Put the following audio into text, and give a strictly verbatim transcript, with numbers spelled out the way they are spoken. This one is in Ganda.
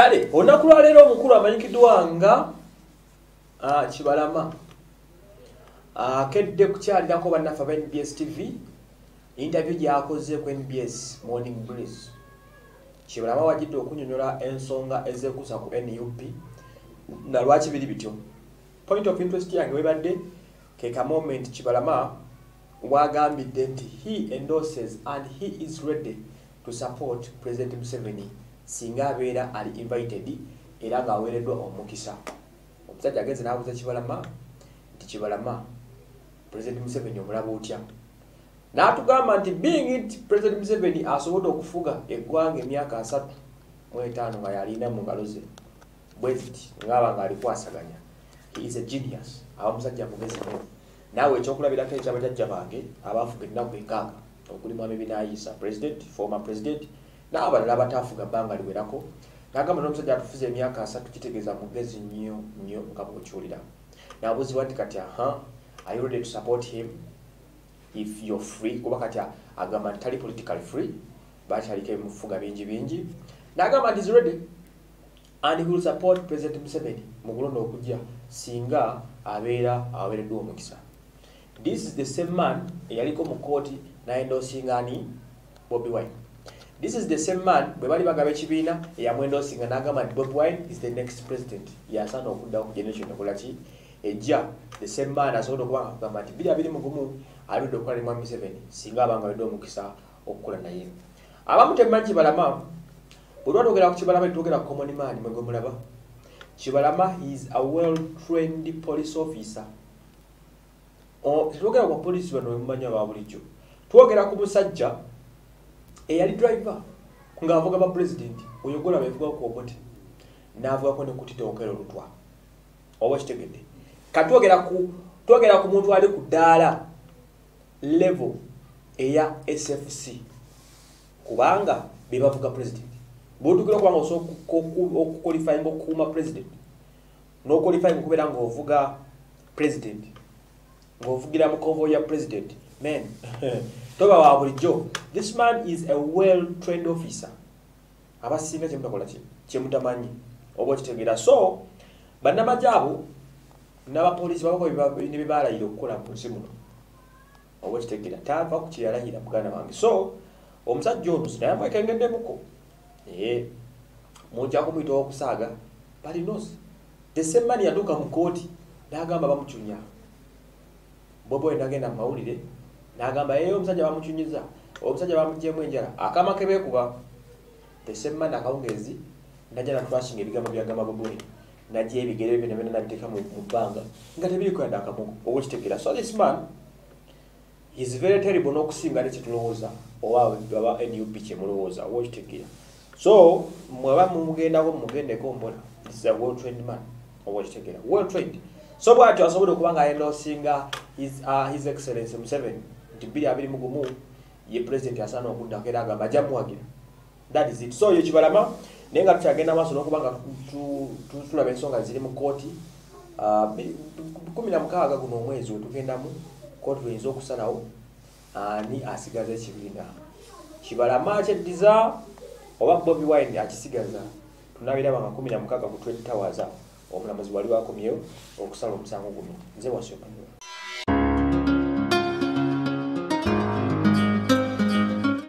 Kale olunaku lwa leero omukulu amanyikiddwa nga uh, Kibalama akedde uh, kukyalirako bannaffe aba N B S T V interview gyakoze ku N B S Morning Breeze. Kibalama wajidde okunyonyola ensonga ezekuusa ku N U P na lwaki biri bityo. Point of interest yange webadde keka moment Kibalama wagambidde nti he endorses and he is ready to support President Museveni singa abeera ali invited era nga aweereddwa omukisa. Omusajja agenze n'abuuza Kibalama nti Kibalama President Museveni omulaba otya? N'atugamba nti being it President Museveni asobodde okufuga eggwanga emyaka asatu mu etaano nga yalina mu ngalo ze bweziti ng'aba nga alikwasaganya. He is a genius. Aba musajja mugezi nnyo. Naawe ekyokulabirako eky'abajjajja bange abaafuga ennaku enkaaga okuli Mwami Binaisa president, former president n'abalala abataafuga bbanga liwerako. N'agamba n'omusajja atufuze emyaka asatu kitegeeza mugezi nnyo nnyo nga bw'okiwulira. N'abuuzibwa nti kati aha are you ready to support him if you're free? Kuba kati agamba nti tali politically free bakyaliko ebimufuga bingi bingi. N'agamba nti is ready and he will support President Museveni mu kulonda okujja singa abeera aweereddwa omukisa. This is the same man eyaliko mu kooti n'endosinga ani Bobi Wine. This is the same man bwe bali bagaba ekibiina eyamwendosinga n'agamba nti Bobi Wine is the next president. Yasaana okuddawo ku generation ekola ki ejja. The same man asobola okuba agamba nti biri abiri mu gumu aludde okukola ne Mwami Museveni singa abanga aweereddwa omukisa okukola naye. Abamu temumanyi Kibalama bwe tuba twogera ku Kibalama tetwogera ku common man mwe gwe mulaba. Kibalama is a well-trained police officer. Twogera ku police bano bemumanya ba bulijjo. Twogera ku musajja eyali driver ng'avuga ba president oyogola bevuga ku obote n'avuga ko ne kutita okero lutwa. Oba kitegedde. Katwogera ku twogera ku muntu ali ku ddaala level eya S F C kubanga bebavuga president. Botukira kubanga osobola okuqualifying okukuuma president no qualifying kubeera ng'ovuga president ng'ovugira mu convoy ya president man toba wa bulijjo. This man is a well-trained officer. Abasinga kye mutakola ki kye mutamanyi oba kitegeera. So bannamagye abo n'abapoliisi babako ne bibaalayira okukola ku nsi muno oba kitegeera tava ku kye yalayira muganda wange. So omusajja ono naye amwekengeddemuko eh mujja kumuyita okusaaga but he knows the same man yaduka mu kooti n'agamba bamucunya. Bobi Wine agenda mu mawulire n'agamba yeyo omusajja bamucunyiza omusajja bamugyemu enjala akama kebe kuba. The same man akawungezi najja natwashinga ebigambo byagamba Bobi Wine najja ebigere bye nebena nabiteeka mu bbanga nga tebiri kwenda akamugo oba kitegeera. So this man he is very terrible n'okusinga ne kyetulowooza oba aba N U P kye mulowooza oba kitegeera. So mwaba mumugendako mugendeko mbona this is a well trained man oba kitegeera well trained. So bwatyo asobola okuba nga ayendosinga his, uh, his excellency Museveni nti bbiri abiri mu gumu ye president asaana okuddako era agamba ajja muwagira. That is it. So ye Kibalama naye nga tukyagenda maaso n'okuba nga tulaba ensonga ziri mu kooti kumi na mukaaga guno omwezi wetugendamu kooti lweyinza okusalawo ani asigaza ekibiina. Kibalama akyeddiza oba Bobi Wine akisigaza tunabiraba nga kumi na mukaaga ku Twin Towers omulamuzi wali wakomyewo okusala omusango guno. Nze wasooka.